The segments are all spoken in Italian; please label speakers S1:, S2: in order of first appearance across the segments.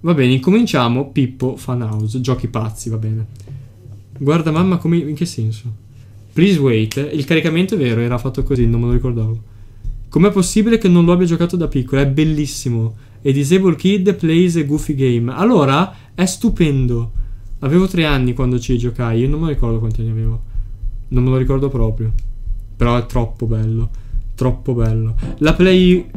S1: Va bene, incominciamo. Pippo Fan House. Giochi pazzi, va bene. Guarda mamma come... In che senso? Please wait. Il caricamento è vero, era fatto così, non me lo ricordavo. Com'è possibile che non lo abbia giocato da piccolo? È bellissimo. A Disabled Kid plays a goofy game. Allora, è stupendo. Avevo 3 anni quando ci giocai. Io non me lo ricordo quanti anni avevo. Non me lo ricordo proprio. Però è troppo bello. Troppo bello. La play...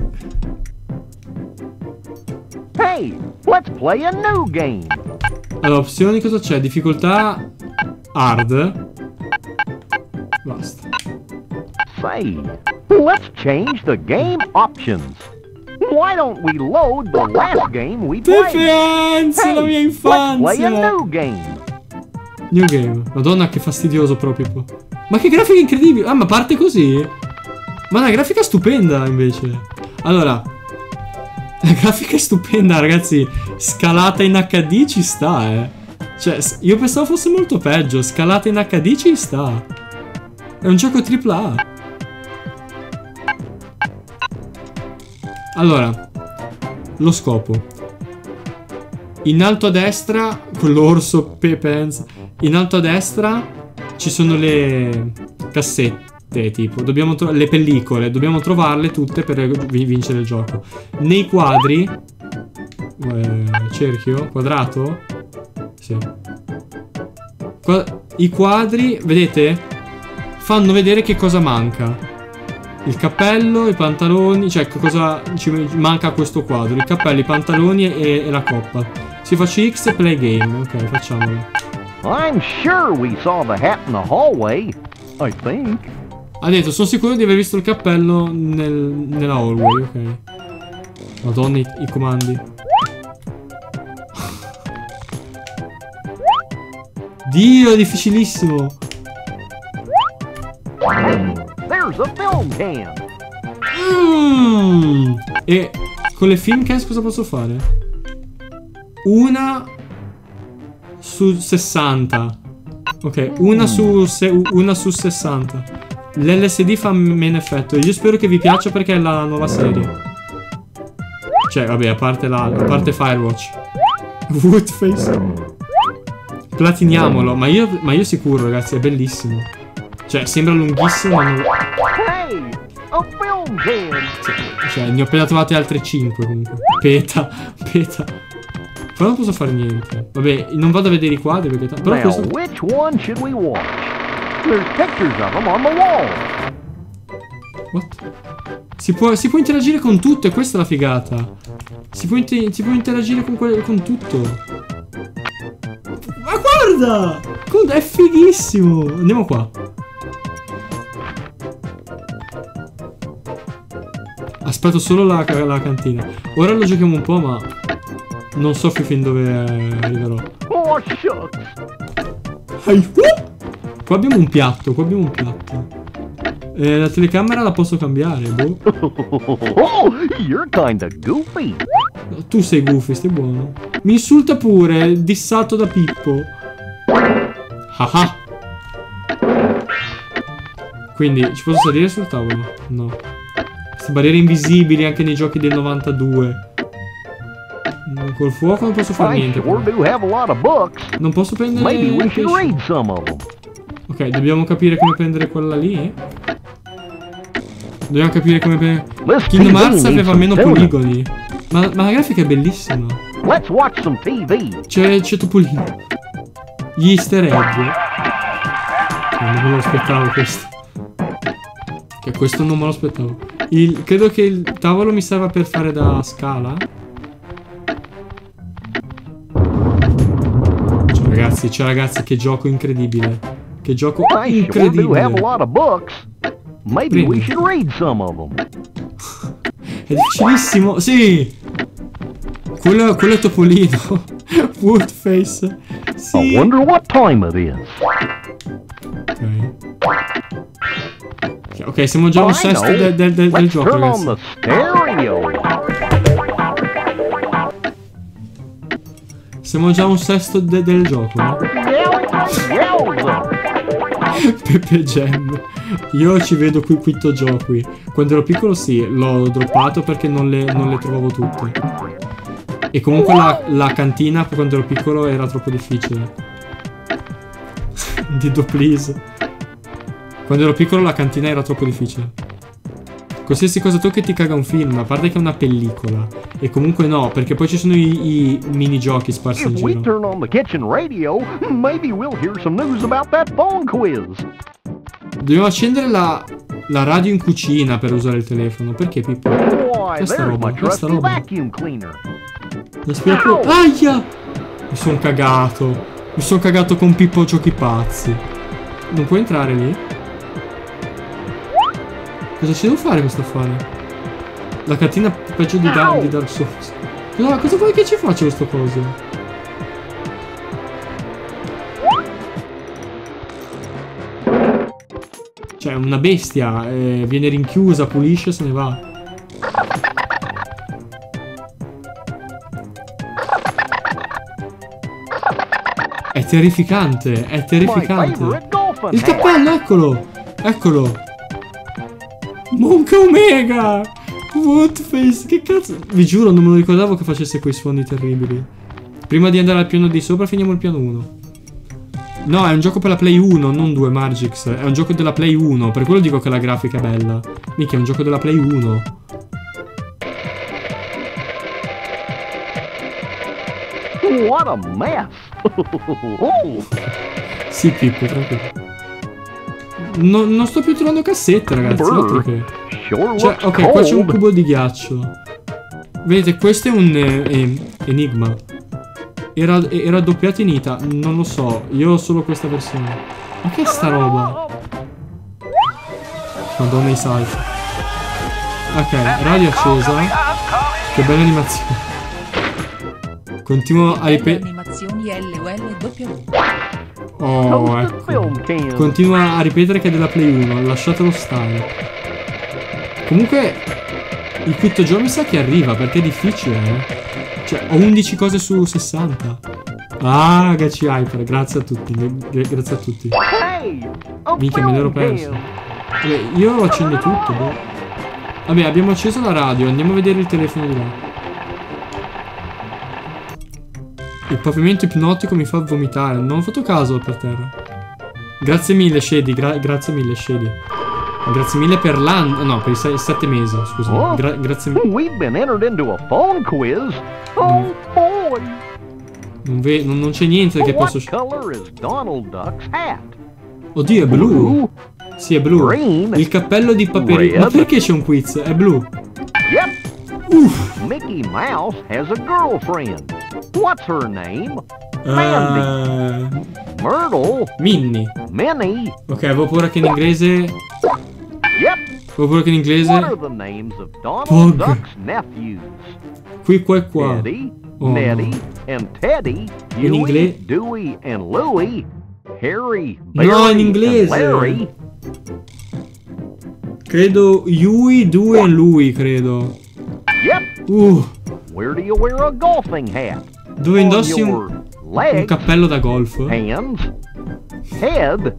S2: Hey, let's play a new game.
S1: Allora, opzioni cosa c'è? Difficoltà... hard. Basta.
S2: Say, let's change the game options. Why don't we load the last game we played?
S1: Defense, la mia
S2: Let's play a
S1: infanzia.
S2: new game.
S1: New game. Madonna, che fastidioso proprio. Ma che grafica incredibile. Ah, ma parte così? Ma la grafica è stupenda, invece. Allora, la grafica è stupenda, ragazzi. Scalata in HD ci sta, Cioè, io pensavo fosse molto peggio. Scalata in HD ci sta. È un gioco AAA. Allora, lo scopo. In alto a destra, con l'orso Pepens. In alto a destra ci sono le cassette, tipo. Dobbiamo le pellicole. Dobbiamo trovarle tutte per vincere il gioco. Nei quadri. Cerchio? Quadrato? Sì. I quadri, vedete? Fanno vedere che cosa manca. Il cappello, i pantaloni. Cioè, cosa ci manca a questo quadro? Il cappello, i pantaloni e la coppa. Se faccio X, play game. Ok, facciamolo.
S2: I'm sure we saw the hat in the hallway, I think.
S1: Ha detto, sono sicuro di aver visto il cappello nella hallway. Ok. Madonna, i comandi. Dio, è difficilissimo.
S2: There's a film can.
S1: E con le film cans cosa posso fare? Una su 60. Ok, una su 60. L'LSD fa meno effetto. Io spero che vi piaccia perché è la nuova serie. Cioè, vabbè, a parte Firewatch. Woodface. Platiniamolo. Ma io sicuro, ragazzi, è bellissimo. Cioè, sembra lunghissimo, ma non...
S2: Hey, a film can.
S1: Cioè, ne ho appena trovate altre 5 comunque. Peta. Però non posso fare niente. Vabbè, non vado a vedere i quadri perché... Però
S2: Now,
S1: questo...
S2: which one should we watch? There's pictures of them on the wall.
S1: What? Si può interagire con tutto, e questa è la figata. Si può interagire con tutto. Ma guarda! È fighissimo! Andiamo qua. Aspetto solo la cantina. Ora lo giochiamo un po', ma non so fin dove arriverò.
S2: Oh, shucks.
S1: Qua abbiamo un piatto, la telecamera la posso cambiare, boh.
S2: Oh, you're kinda goofy.
S1: No, tu sei goofy, stai buono. Mi insulta pure, dissato da Pippo. Haha. Quindi, ci posso salire sul tavolo? No. Queste barriere invisibili anche nei giochi del 92. Col fuoco non posso fare niente. Non posso prendere... Ok, dobbiamo capire come prendere quella lì. Dobbiamo capire come prendere... Kingdom Hearts aveva meno poligoni. Ma la grafica è bellissima. C'è Topolino. Gli easter egg. Non me lo aspettavo questo. Che questo non me lo aspettavo. Credo che il tavolo mi serva per fare da scala. Ciao ragazzi, che gioco incredibile. Che gioco incredibile. È difficilissimo. Sì. Quello è Topolino. Woodface. Sì.
S2: I wonder what time it is.
S1: Ok, siamo già a un sesto del gioco, ragazzi. Siamo già a un sesto del gioco, no? Pepe Gem. Io ci vedo qui quinto gioco qui. Quando ero piccolo sì, l'ho droppato perché non le trovavo tutte. E comunque la cantina quando ero piccolo era troppo difficile. Diddo please. Quando ero piccolo la cantina era troppo difficile. Qualsiasi cosa tocchi ti caga un film, a parte che è una pellicola. E comunque no, perché poi ci sono i minigiochi sparsi in
S2: If we
S1: giro.
S2: turn on the kitchen radio, maybe we'll hear some news about that phone quiz.
S1: Dobbiamo accendere la radio in cucina per usare il telefono. Perché, Pippo?
S2: Why,
S1: Questa
S2: there's
S1: roba,
S2: my
S1: questa
S2: trusty
S1: roba.
S2: vacuum cleaner.
S1: Aia! Mi sono cagato. Mi sono cagato con Pippo Giochi Pazzi. Non puoi entrare lì? Cosa ci devo fare questo affare? La cantina peggio di Dark Souls. Cosa vuoi che ci faccia questo coso? Cioè, una bestia. Viene rinchiusa, pulisce e se ne va. È terrificante, è terrificante. Il cappello, eccolo! Eccolo! Monka Omega! Woodface, che cazzo? Vi giuro, non me lo ricordavo che facesse quei suoni terribili. Prima di andare al piano di sopra, finiamo il piano 1. No, è un gioco per la Play 1, non 2 Margix. È un gioco della Play 1, per quello dico che la grafica è bella. Mica, è un gioco della Play 1.
S2: What a mess.
S1: Sì, Pippo, tranquillo. Non sto più trovando cassette, ragazzi. Altro che... Cioè, ok, qua c'è un cubo di ghiaccio. Vedete, questo è un enigma. Era doppiato in Ita. Non lo so. Io ho solo questa versione. Ma che è sta roba? Madonna i salti. Ok, radio accesa. Che bella animazione. Continuo a ripetere.
S3: Animazioni LULW.
S1: Oh, ecco. Continua a ripetere che è della Play 1. Lasciatelo stare. Comunque il quinto giorno mi sa che arriva, perché è difficile, Cioè, ho 11 cose su 60. Ah, Gachi Hyper, grazie a tutti. Grazie a tutti. Minchia, me l'ero perso. Vabbè, io lo accendo tutto, boh. Vabbè, abbiamo acceso la radio. Andiamo a vedere il telefono di là. Il pavimento ipnotico mi fa vomitare. Non ho fatto caso per terra. Grazie mille, Shady. Grazie mille, Shady. Grazie mille per l'anno. No, per i 7 mesi, scusa.
S2: Oh,
S1: grazie mille.
S2: We've been entered into a phone quiz. Oh boy.
S1: Non c'è niente che posso...
S2: What color is Donald Duck's hat?
S1: Oddio, è blu. Sì, è blu.
S2: Green.
S1: Il cappello di Paperino. Ma perché c'è un quiz? È blu.
S2: Yep. Mickey Mouse has a girlfriend. What's her name? Mandy. Myrtle.
S1: Minnie.
S2: Minnie.
S1: Ok, avevo paura che in inglese...
S2: Yep.
S1: Avevo paura che in inglese...
S2: What are the names of Donald
S1: Pog.
S2: Duck's nephews?
S1: Qui, qua e qua.
S2: Eddie,
S1: Oh,
S2: Nettie,
S1: no.
S2: and Teddy,
S1: In
S2: Huey,
S1: inglese?
S2: Dewey, and Louie, Harry,
S1: No,
S2: Barry,
S1: in inglese.
S2: and Larry.
S1: Credo Huey, Dewey e lui, credo.
S2: Yep. Where do you wear a golfing hat?
S1: Dove indossi
S2: On
S1: un
S2: your legs,
S1: cappello da golf.
S2: hands, head.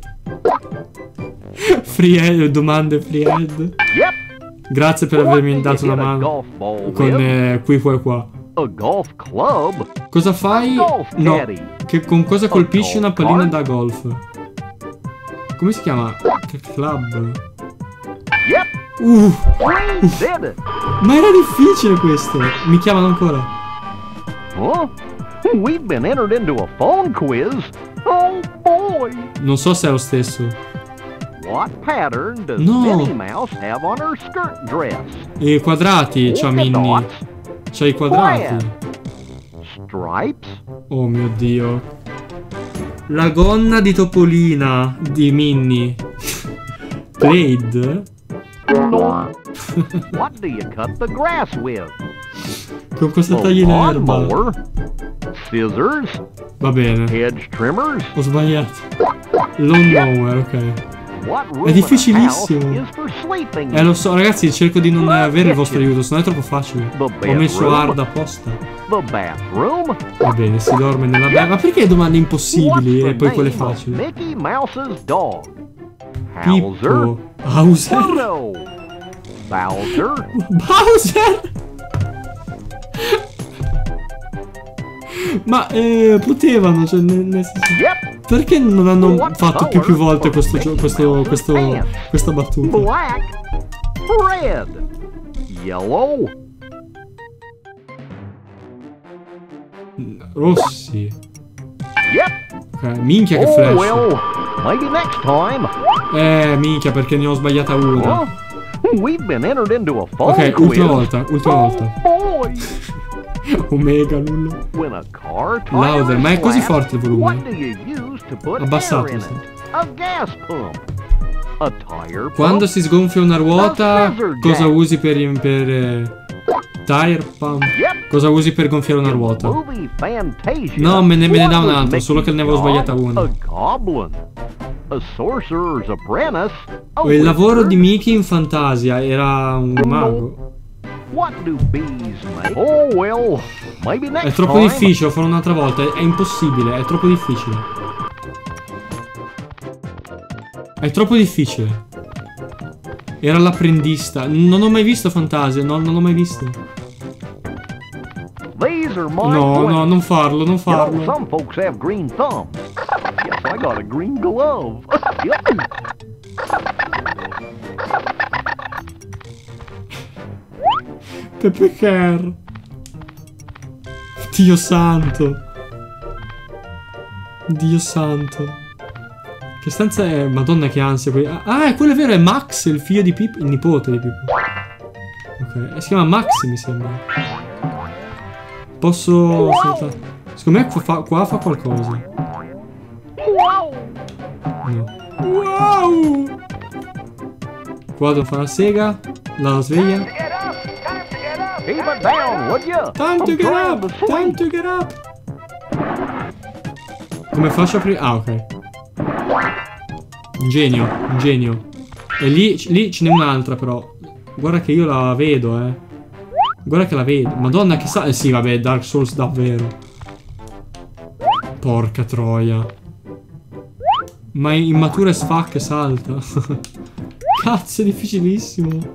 S1: Freehead, domande Freehead.
S2: Yep.
S1: Grazie per
S2: What
S1: avermi
S2: do
S1: dato
S2: you
S1: una
S2: hit a
S1: mano
S2: golf ball
S1: con
S2: with?
S1: qui, qua e qua.
S2: A golf club.
S1: Cosa fai?
S2: Golf
S1: No,
S2: caddy.
S1: che con cosa colpisci una
S2: golf
S1: pallina
S2: cart.
S1: da golf? Come si chiama? Che club?
S2: Yep.
S1: We
S2: did it.
S1: Ma era difficile questo. Mi chiamano ancora.
S2: Huh? We've been entered into a phone quiz. Oh boy.
S1: Non so se è lo stesso.
S2: What pattern does
S1: No.
S2: Minnie Mouse have on her skirt dress?
S1: I quadrati, c'ha
S2: Polka
S1: Minnie.
S2: dots,
S1: C'ha i quadrati.
S2: stripes,
S1: Oh mio Dio. La gonna di Topolina di Minnie. Blade?
S2: What do you cut the grass with?
S1: Con cosa
S2: A
S1: tagli l'erba?
S2: lawnmower, scissors,
S1: Va bene.
S2: hedge trimmers.
S1: Ho sbagliato. Lawnmower, ok.
S2: What room
S1: È difficilissimo.
S2: in a house is for sleeping?
S1: Lo so, ragazzi, cerco di non avere il vostro aiuto, se no è troppo facile. Ho messo hard apposta.
S2: The bathroom.
S1: Va bene, si dorme nella ma perché domande impossibili
S2: What's
S1: e poi
S2: the
S1: quelle
S2: name of
S1: facili?
S2: Mickey Mouse's dog. Hauser.
S1: Pippo. Hauser?
S2: Oh no. Bowser.
S1: Bowser? Ma potevano, cioè, nel senso,
S2: Yep.
S1: perché non hanno
S2: What
S1: fatto più
S2: color
S1: volte
S2: for making pants?
S1: questa battuta?
S2: Black. Red. Yellow.
S1: Rossi.
S2: Yep.
S1: Ok, minchia che
S2: Oh
S1: flash.
S2: well, maybe next time.
S1: Minchia, perché ne ho sbagliata una.
S2: Huh? We've been entered into a phone
S1: Ok,
S2: quiz.
S1: ultima volta, ultima volta.
S2: Oh boy.
S1: Omega, nulla.
S2: When a car tire
S1: Louder, ma è così
S2: is
S1: forte il
S2: flat,
S1: volume?
S2: what do you use to put
S1: Abbassato,
S2: air in
S1: sì.
S2: it? A gas pump. A tire pump.
S1: Quando si sgonfia una ruota,
S2: scissor
S1: cosa
S2: jack.
S1: usi per tire pump?
S2: Yep.
S1: Cosa usi per gonfiare una ruota?
S2: Movie Fantasia.
S1: No, me ne dà
S2: what
S1: un
S2: was
S1: altro, solo che ne avevo
S2: Mickey's
S1: sbagliata
S2: job?
S1: una.
S2: A goblin. A sorcerer's apprentice. A
S1: Il lavoro di
S2: wizard.
S1: Mickey in Fantasia era un mago.
S2: What do bees make? Oh well, maybe next
S1: È troppo
S2: time.
S1: difficile, lo farò un'altra volta. È impossibile, è troppo difficile. È troppo difficile. Era l'apprendista. Non ho mai visto Fantasia, no, non l'ho mai visto.
S2: These are my
S1: No,
S2: questions.
S1: no, non farlo, non
S2: You know,
S1: farlo.
S2: some folks have green thumbs. Yes, I got a green glove. Yep.
S1: Pepe Care. Dio santo. Dio santo. Che stanza è? Madonna che ansia. Ah, quello è vero, è Max, il figlio di Pippo. Il nipote di Pippo. Ok, si chiama Max, mi sembra. Posso saltare? Secondo me qua fa qualcosa.
S2: Wow.
S1: No. Wow! Qua devo fare la sega. La sveglia.
S2: Keep it down, would you?
S1: Time to
S2: I'm
S1: get
S2: trying
S1: up!
S2: to
S1: Time
S2: sleep.
S1: to get up! Come faccio a aprire? Ah, ok. Ingenio, ingenio. E lì ce n'è un'altra però. Guarda che io la vedo, eh. Guarda che la vedo. Madonna che sa... sì, vabbè, Dark Souls davvero. Porca troia. Ma immatura as fuck salta. Cazzo, è difficilissimo.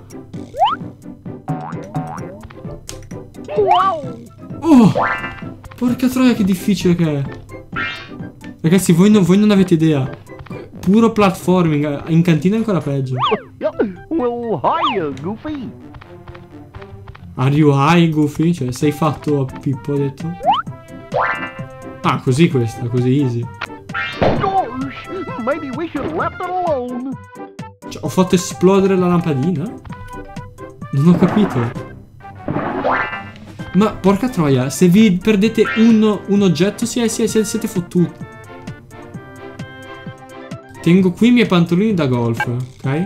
S1: Oh! Porca troia che difficile che è. Ragazzi, voi non avete idea. Puro platforming. In cantina è ancora peggio.
S2: Well, hiya, Goofy.
S1: Are you high, Goofy? Cioè, sei fatto a Pippo, ha detto. Ah, così questa, così easy.
S2: Gosh, maybe we should have left it alone.
S1: Cioè, ho fatto esplodere la lampadina? Non ho capito. Ma porca troia, se vi perdete un oggetto siete fottuti. Tengo qui i miei pantaloni da golf, ok?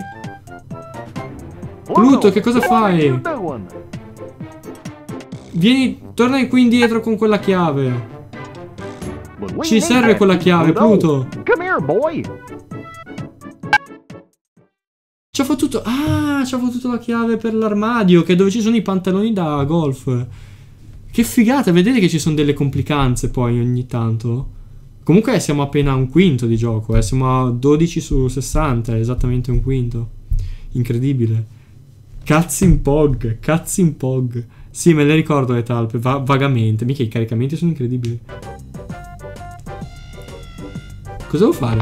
S1: Pluto, che cosa
S2: What are
S1: fai?
S2: you doing?
S1: Vieni, torna qui indietro con quella chiave.
S2: But we
S1: Ci
S2: need
S1: serve
S2: that,
S1: quella chiave, Pluto.
S2: Come here, boy.
S1: Ci ha fottuto... Ah, ci ha fottuto la chiave per l'armadio, che è dove ci sono i pantaloni da golf. Che figata, vedete che ci sono delle complicanze poi ogni tanto. Comunque siamo appena a un quinto di gioco, siamo a 12 su 60, è esattamente un quinto. Incredibile. Cazzi in pog, cazzi in pog. Sì, me le ricordo le talpe, vagamente. Mica i caricamenti sono incredibili. Cosa devo fare?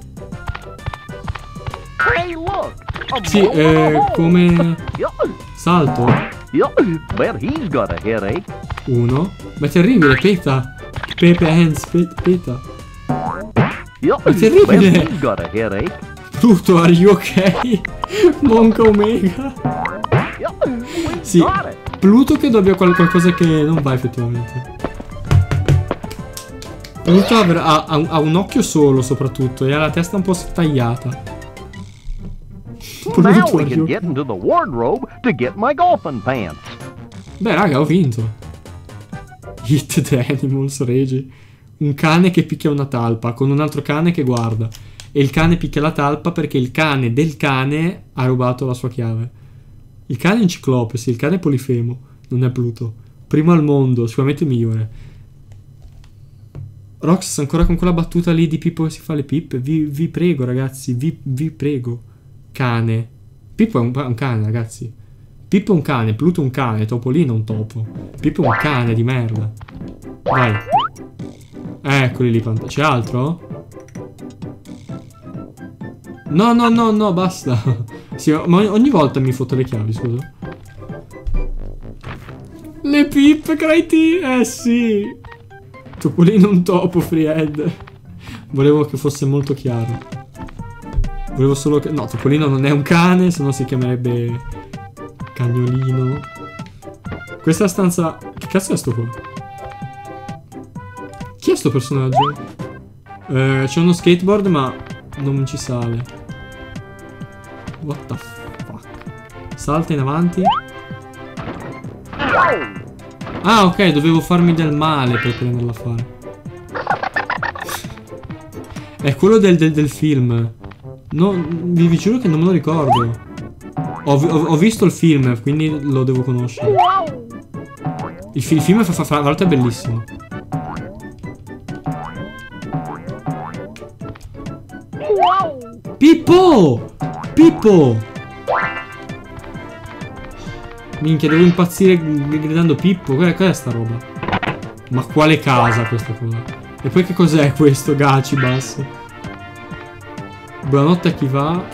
S2: Hey, look. A
S1: Sì,
S2: mole in a hole.
S1: come...
S2: Yeah.
S1: Salto?
S2: Yeah. Bet he's got a headache.
S1: Uno. Ma è terribile, peta. Pepe hands, peta.
S2: Yeah.
S1: È terribile.
S2: Bet he's got a headache.
S1: Pluto, are you ok? Monca Omega.
S2: Yeah. We
S1: Sì,
S2: got it.
S1: Pluto credo abbia qualcosa che non va effettivamente. Pluto ha un occhio solo soprattutto e ha la testa un po' tagliata.
S2: Now
S1: Pluto,
S2: we
S1: are
S2: can
S1: you
S2: get
S1: okay?
S2: into the wardrobe to get my golfing pants.
S1: Beh raga, ho vinto. Hit the animals, regi. Un cane che picchia una talpa con un altro cane che guarda. E il cane picchia la talpa perché il cane del cane ha rubato la sua chiave. Il cane è un ciclope, sì, il cane è Polifemo, non è Pluto. Primo al mondo, sicuramente il migliore. Rox ancora con quella battuta lì di Pippo che si fa le pippe. Vi prego ragazzi, vi prego. Cane. Pippo è un cane ragazzi. Pippo è un cane, Pluto è un cane, Topolino è un topo. Pippo è un cane di merda. Vai. Eccoli lì, c'è altro? No, no, no, no, basta. Sì, ma ogni volta mi fotto le chiavi, scusa. Le pippe, Craity! Sì. Topolino un topo, Freehead. Volevo che fosse molto chiaro. Volevo solo che... No, Topolino non è un cane, se no si chiamerebbe... Cagnolino. Questa stanza... Che cazzo è sto qua? Chi è sto personaggio? C'è uno skateboard ma non ci sale. What the fuck? Salta in avanti. Ah, ok, dovevo farmi del male per prenderla a fare. È quello del film. No, vi giuro che non me lo ricordo. Ho visto il film, quindi lo devo conoscere. Il film fra l'altro è bellissimo. Pippo! Pippo! Minchia, devo impazzire gridando Pippo. Qual è sta roba? Ma quale casa questa cosa? E poi che cos'è questo Gachibas? Buonanotte a chi va.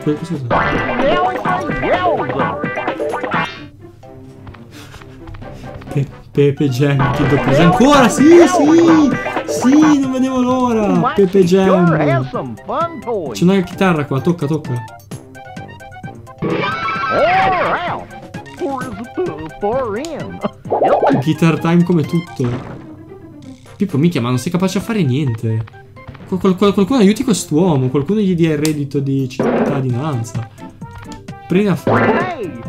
S1: Pepe Jam, chi doppio ancora? Sì, sì! Sì, non vedevo l'ora! Pepe Jam! C'è una chitarra qua, tocca, tocca. Guitar time come tutto. Pippo, minchia, ma non sei capace a fare niente. Qualcuno aiuti quest'uomo, qualcuno gli dia il reddito di cittadinanza. Prendi a fare.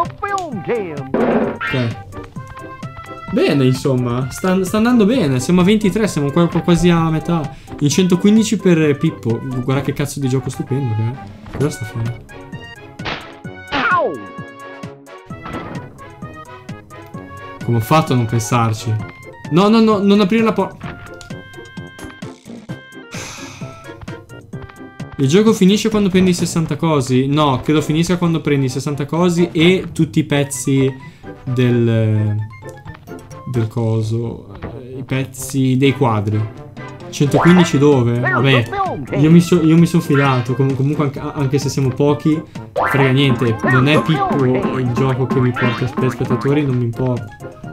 S1: Ok. Bene, insomma, sta andando bene. Siamo a 23, siamo quasi a metà. In 115 per Pippo. Guarda che cazzo di gioco stupendo che è. Cosa sta facendo? Come ho fatto a non pensarci? No, no, no, non aprire la porta. Il gioco finisce quando prendi 60 cosi? No, credo finisca quando prendi 60 cosi e tutti i pezzi del coso. I pezzi dei quadri. 115 dove? Vabbè, io mi sono fidato. Comunque anche se siamo pochi, frega niente. Non è Pippo il gioco che mi porta per spettatori, non mi importa.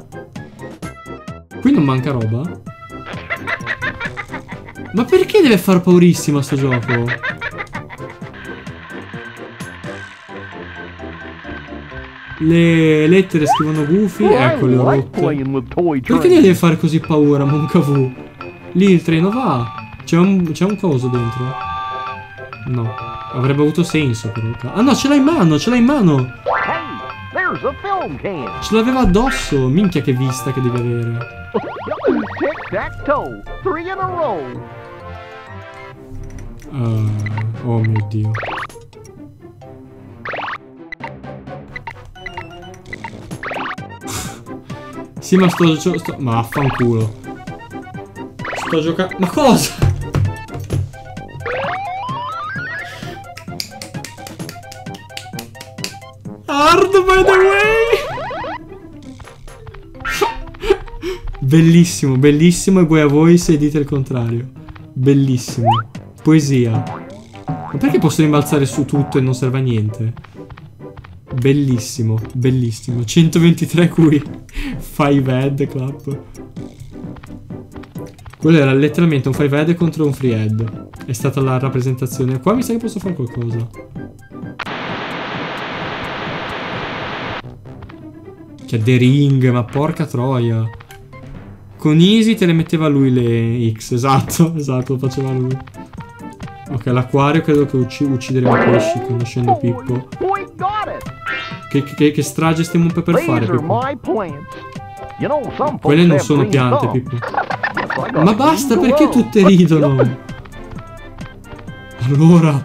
S1: Qui non manca roba? Ma perché deve far paurissimo sto gioco? Le lettere scrivono Goofy, ecco le ho rotte. Perché deve fare così paura, Moncavù? Lì il treno va. C'è un coso dentro? No, avrebbe avuto senso però. Ah no, ce l'ha in mano, ce l'ha in mano. Ce l'aveva addosso. Minchia che vista che devi avere. Oh mio Dio. Sì, ma ma vaffanculo. Sto giocando. Ma cosa? Hard by the way. Bellissimo, bellissimo, e voi a voi se dite il contrario. Bellissimo. Poesia. Ma perché posso rimbalzare su tutto e non serve a niente? Bellissimo, bellissimo. 123 qui. 5 head clap. Quello era letteralmente un 5 head contro un free head. È stata la rappresentazione. Qua mi sa che posso fare qualcosa. C'è The Ring, ma porca troia. Con Easy te le metteva lui le X. Esatto, esatto, lo faceva lui. Ok, l'acquario credo che uccideremo i pesci conoscendo Pippo. Che strage stiamo per fare, Pippo? Quelle non sono piante, Pippo. Ma basta, perché tutte ridono? Allora,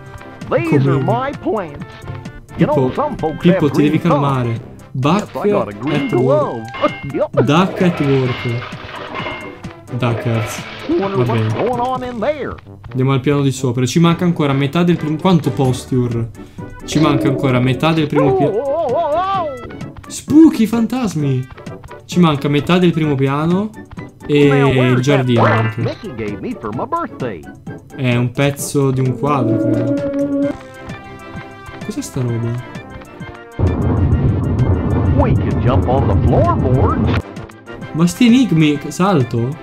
S1: Pippo, ti devi calmare. Buck at work. Duck at work. Duckers. Va bene. Andiamo al piano di sopra. Ci manca ancora metà del primo. Quanto posture? Ci manca ancora metà del primo piano. Spooky, fantasmi. Ci manca metà del primo piano e il giardino anche.
S2: Mickey gave me for my birthday?
S1: È un pezzo di un quadro, credo. Cos'è sta roba?
S2: We could jump on the floorboards.
S1: Ma sti enigmi, salto?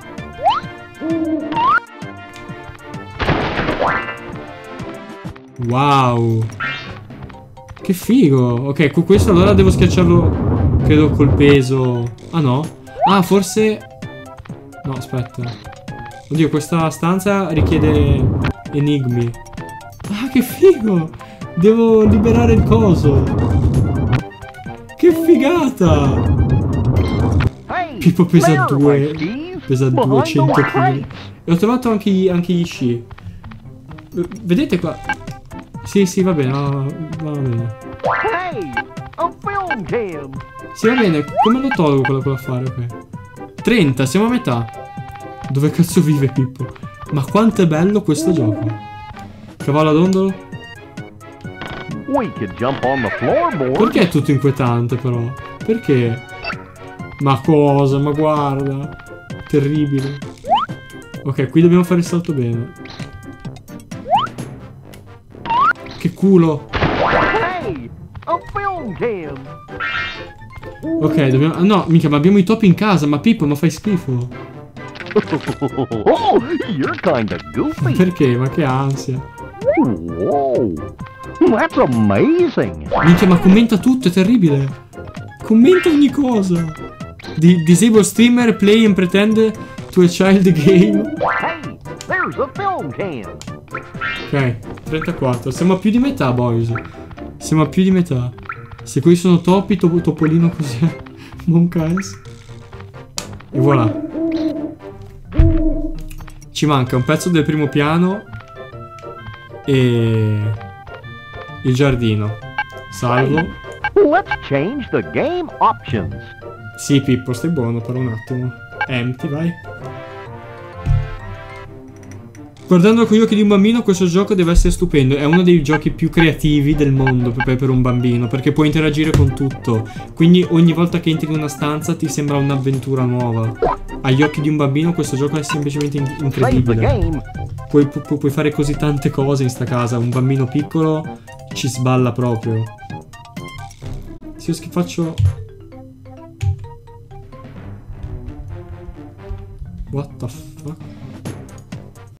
S1: Wow. Che figo. Ok, con questo allora devo schiacciarlo, credo, col peso. Ah no? Ah, forse... No, aspetta. Oddio, questa stanza richiede enigmi. Ah, che figo. Devo liberare il coso. Che figata.
S2: Hey,
S1: Pippo pesa
S2: there,
S1: due.
S2: my skis,
S1: Pesa
S2: behind
S1: 200
S2: those
S1: kg.
S2: crates.
S1: E ho trovato anche gli sci. Vedete qua? Sì, va bene, va bene.
S2: Hey, a film cam.
S1: Sì, va bene, come lo tolgo quello da fare? Ok. 30, siamo a metà. Dove cazzo vive Pippo? Ma quanto è bello questo gioco. Cavallo ad ondolo?
S2: We could jump on the floorboard.
S1: Perché è tutto inquietante però? Perché? Ma cosa? Ma guarda. Terribile. Ok, qui dobbiamo fare il salto bene. Che culo.
S2: Hey, a film cam.
S1: Ok, dobbiamo... No, mica, ma abbiamo i topi in casa. Ma Pippo, ma fai schifo.
S2: Oh, you're kinda goofy.
S1: Perché? Ma che ansia.
S2: Whoa, that's amazing.
S1: Minchia, ma commenta tutto, è terribile. Commenta ogni cosa. Disable streamer, play and pretend to a child game.
S2: Hey, there's a film cam.
S1: Ok, 34. Siamo a più di metà, boys. Siamo a più di metà. Se qui sono topi, topolino cos'è? Monkaes. E voilà. Ci manca un pezzo del primo piano e il giardino. Salvo.
S2: Let's change the game options.
S1: Sì, Pippo, stai buono per un attimo. Empty, vai. Guardando con gli occhi di un bambino, questo gioco deve essere stupendo. È uno dei giochi più creativi del mondo per un bambino, perché puoi interagire con tutto. Quindi ogni volta che entri in una stanza ti sembra un'avventura nuova. Agli occhi di un bambino questo gioco è semplicemente
S2: Save the
S1: incredibile.
S2: game.
S1: Puoi fare così tante cose in sta casa. Un bambino piccolo ci sballa proprio. Se io faccio... What the f...